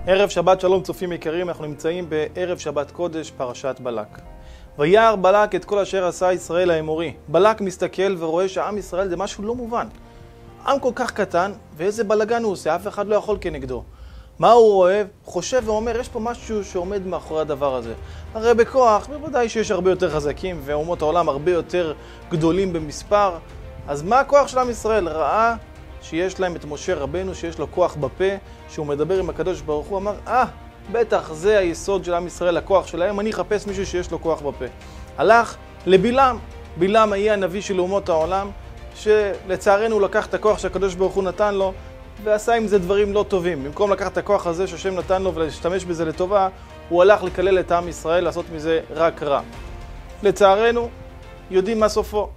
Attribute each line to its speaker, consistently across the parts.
Speaker 1: ערב שבת שלום צופים יקרים, אנחנו נמצאים בערב שבת קודש, פרשת בלק. וירא בלק את כל אשר עשה ישראל האמורי. בלק מסתכל ורואה שעם ישראל זה משהו לא מובן. עם כל כך קטן, ואיזה בלגן הוא עושה, אף אחד לא יכול כנגדו. מה הוא רואה? חושב ואומר, יש פה משהו שעומד מאחורי הדבר הזה. הרי בכוח, בוודאי שיש הרבה יותר חזקים, ואומות העולם הרבה יותר גדולים במספר. אז מה הכוח של עם ישראל? ראה שיש להם את משה רבנו, שיש לו כוח בפה, שהוא מדבר עם הקדוש ברוך הוא, אמר, בטח זה היסוד של עם ישראל, הכוח שלהם, אני אחפש מישהו שיש לו כוח בפה. הלך לבלעם, בלעם היה הנביא של אומות העולם, שלצערנו הוא לקח את הכוח שהקדוש ברוך הוא נתן לו, ועשה עם זה דברים לא טובים. במקום לקחת את הכוח הזה שהשם נתן לו ולהשתמש בזה לטובה, הוא הלך לקלל את עם ישראל, לעשות מזה רק רע. לצערנו, יודעים מה סופו.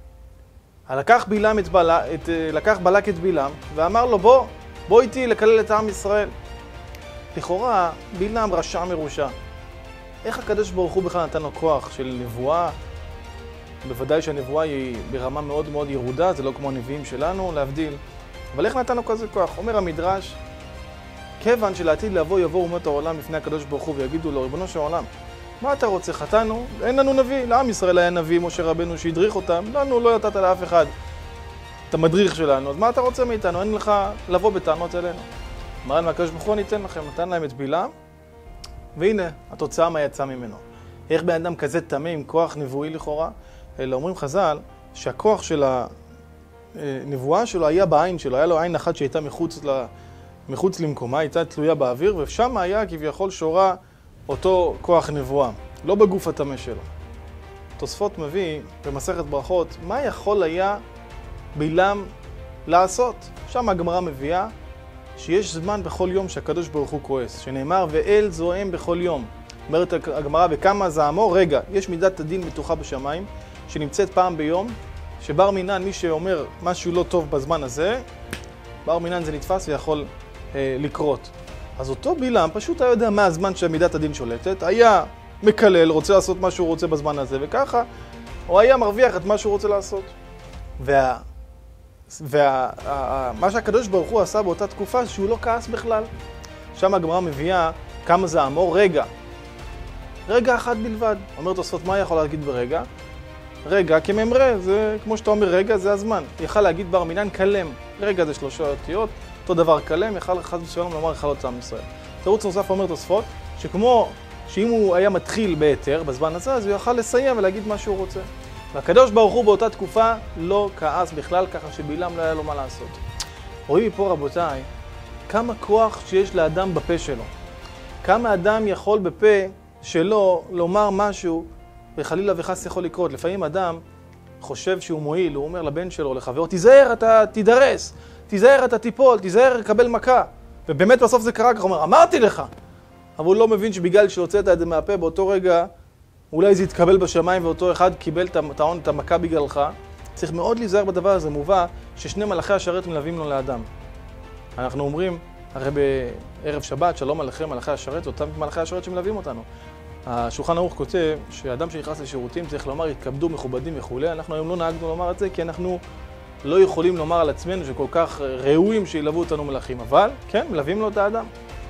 Speaker 1: לקח בלק את בלעם ואמר לו בוא איתי לקלל את עם ישראל. לכאורה בלעם רשע מרושע. איך הקדוש ברוך הוא בכלל נתן לו כוח של נבואה? בוודאי שהנבואה היא ברמה מאוד מאוד ירודה, זה לא כמו הנביאים שלנו להבדיל. אבל איך נתן לו כזה כוח? אומר המדרש, כיוון שלעתיד יבואו אומות העולם לפני הקדוש ברוך הוא ויגידו לו, ריבונו של עולם, מה אתה רוצה? חטאנו? אין לנו נביא. לעם ישראל היה נביא, משה רבנו שהדריך אותם. לנו לא נתת לאף אחד את המדריך שלנו. אז מה אתה רוצה מאיתנו? אין לך לבוא בטענות אלינו. אמר להם, הקדוש ברוך הוא ניתן לכם. נתן להם את בלעם, והנה התוצאה מה יצא ממנו. איך בן אדם כזה טמא עם כוח נבואי לכאורה? אלא אומרים חז"ל שהכוח של הנבואה שלו היה בעין שלו. היה לו עין אחת שהייתה מחוץ למקומה, הייתה תלויה באוויר, ושם היה כביכול שורה אותו כוח נבואה, לא בגוף הטמא שלו. תוספות מביא במסכת ברכות, מה יכול היה בלעם לעשות? שם הגמרא מביאה שיש זמן בכל יום שהקדוש ברוך הוא כועס, שנאמר ואל זועם בכל יום. אומרת הגמרא, וכמה זעמו? רגע, יש מידת הדין מתוחה בשמיים, שנמצאת פעם ביום, שבר מינן, מי שאומר משהו לא טוב בזמן הזה, בר מינן זה נתפס ויכול לקרות. אז אותו בלעם פשוט היה יודע מה הזמן שמידת הדין שולטת, היה מקלל, רוצה לעשות מה שהוא רוצה בזמן הזה, וככה הוא היה מרוויח את מה שהוא רוצה לעשות. מה שהקדוש ברוך הוא עשה באותה תקופה, שהוא לא כעס בכלל. שם הגמרא מביאה כמה זעמו, רגע אחד בלבד. אומר תוספות, מה יכול להגיד ברגע? רגע כממרה, זה כמו שאתה אומר רגע, זה הזמן. יכל להגיד בר מינן קלם, רגע זה 3 אותיות, אותו דבר קלם, יכל חס ושלום לומר יכלות עם ישראל. תירוץ נוסף אומר תוספות, שכמו שאם הוא היה מתחיל ביתר בזמן הזה, אז הוא יכל לסיים ולהגיד מה שהוא רוצה. והקדוש ברוך הוא באותה תקופה לא כעס בכלל, ככה שבלעם לא היה לו מה לעשות. רואים מפה רבותיי, כמה כוח שיש לאדם בפה שלו. כמה אדם יכול בפה שלו לומר משהו, וחלילה וחס יכול לקרות. לפעמים אדם חושב שהוא מועיל, הוא אומר לבן שלו, לחברו, תיזהר, אתה תידרס, תיזהר, אתה תיפול, תיזהר, קבל מכה. ובאמת בסוף זה קרה, ככה הוא אומר, אמרתי לך. אבל הוא לא מבין שבגלל שהוצאת את זה מהפה, באותו רגע, אולי זה יתקבל בשמיים, ואותו אחד קיבל את המכה בגללך. צריך מאוד להיזהר בדבר הזה, מובא ששני מלאכי השרת מלווים לו לאדם. אנחנו אומרים, הרי בערב שבת, שלום עליכם מלאכי השרת, זה אותם מלאכי השרת שמלווים אותנו. השולחן ערוך כותב שאדם שנכנס לשירותים צריך לומר יתכבדו מכובדים וכו'. אנחנו היום לא נהגנו לומר את זה כי אנחנו לא יכולים לומר על עצמנו שכל כך ראויים שילוו אותנו מלאכים. אבל כן, מלווים לו את האדם.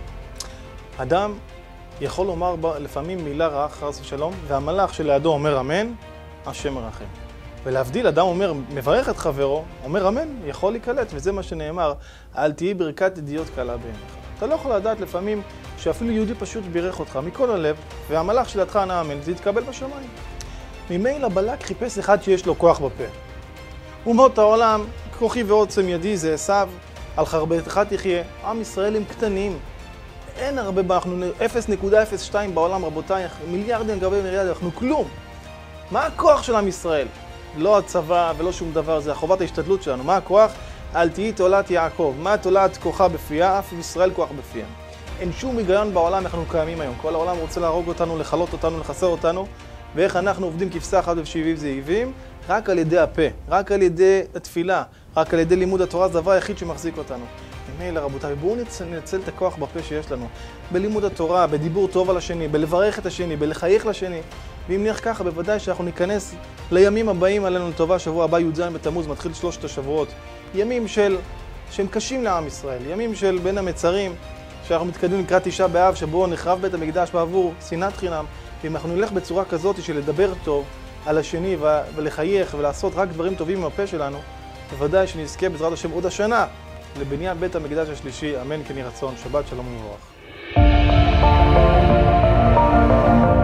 Speaker 1: אדם יכול לומר לפעמים מילה רעה חס ושלום, והמלאך שלידו אומר אמן, השם מרחם. ולהבדיל, אדם אומר, מברך את חברו, אומר אמן, יכול להיקלט, וזה מה שנאמר, אל תהי ברכת ידיעות קלה בעיניך. אתה לא יכול לדעת לפעמים שאפילו יהודי פשוט בירך אותך מכל הלב, והמלאך שלידך ענה אמן, זה יתקבל בשמיים. ממילא בלק חיפש אחד שיש לו כוח בפה. אומות העולם, כוחי ועוצם ידי זה עשיו, על חרבתך תחיה. עם ישראל הם קטנים. אין הרבה, אנחנו 0.02 בעולם רבותיי, מיליארדים גבי מיליארדים, אנחנו כלום. מה הכוח של עם ישראל? לא הצבא ולא שום דבר, זה חובת ההשתדלות שלנו. מה הכוח? אל תהי תולת יעקב. מה תולת כוחה בפיה? אף ישראל כוח בפיה. אין שום היגיון בעולם, אנחנו קיימים היום. כל העולם רוצה להרוג אותנו, לחלות אותנו, לחסר אותנו. ואיך אנחנו עובדים כבשה אחת ושבעים זאבים? רק על ידי הפה, רק על ידי התפילה, רק על ידי לימוד התורה, זה הדבר היחיד שמחזיק אותנו. ממילא רבותיי, בואו ננצל את הכוח בפה שיש לנו. בלימוד התורה, בדיבור טוב על השני, בלברך את השני, בלחייך לשני. ואם נלך ככה, בוודאי שאנחנו ניכנס לימים הבאים עלינו לטובה. שבוע הבא י"ז בתמוז, מתחיל 3 השבועות. ימים שהם קשים לעם ישראל, ימים של בין המצרים, שאנחנו מתקדמים לקראת תשעה באב, שבו נחרב בית המקדש בעבור שנאת חינם. ואם אנחנו נלך בצורה כזאת של לדבר טוב על השני ולחייך ולעשות רק דברים טובים עם הפה שלנו, בוודאי שנזכה בעזרת השם עוד השנה לבניין בית המקדש השלישי. אמן כן יהי רצון. שבת שלום ומבורך.